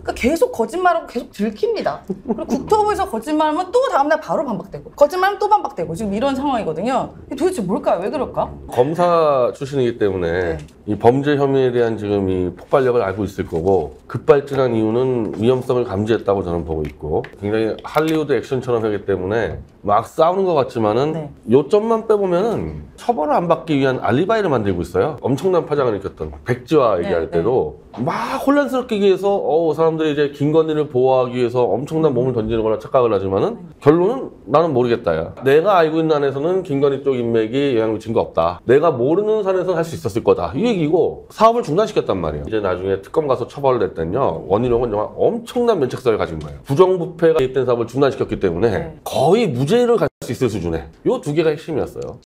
그러니까 계속 거짓말하고 계속 들킵니다. 그리고 국토부에서 거짓말하면 또 다음날 바로 반박되고 거짓말하면 또 반박되고 지금 이런 상황이거든요. 이게 도대체 뭘까요? 왜 그럴까? 검사 출신이기 때문에 네. 이 범죄 혐의에 대한 지금 이 폭발력을 알고 있을 거고 급발진한 이유는 위험성을 감지했다고 저는 보고 있고 굉장히 할리우드 액션처럼 하기 때문에 막 싸우는 것 같지만은 네. 요점만 빼보면은 처벌을 안 받기 위한 알리바이를 만들고 있어요. 엄청난 파장을 일으켰던 백지화 얘기할 네. 때도 막 혼란스럽게 얘기해서 사람들이 이제 김건희를 보호하기 위해서 엄청난 몸을 던지는 거라 착각을 하지만은 결론은 나는 모르겠다야. 내가 알고 있는 안에서는 김건희 쪽 인맥이 영향을 미친 거 없다. 내가 모르는 산에서는 할 수 있었을 거다. 이 얘기고 사업을 중단시켰단 말이에요. 이제 나중에 특검 가서 처벌을 했더니요. 원희룡은 정말 엄청난 면책사를 가진 거예요. 부정부패가 개입된 사업을 중단시켰기 때문에 거의 무죄를 갈 수 있을 수준에 이 두 개가 핵심이었어요.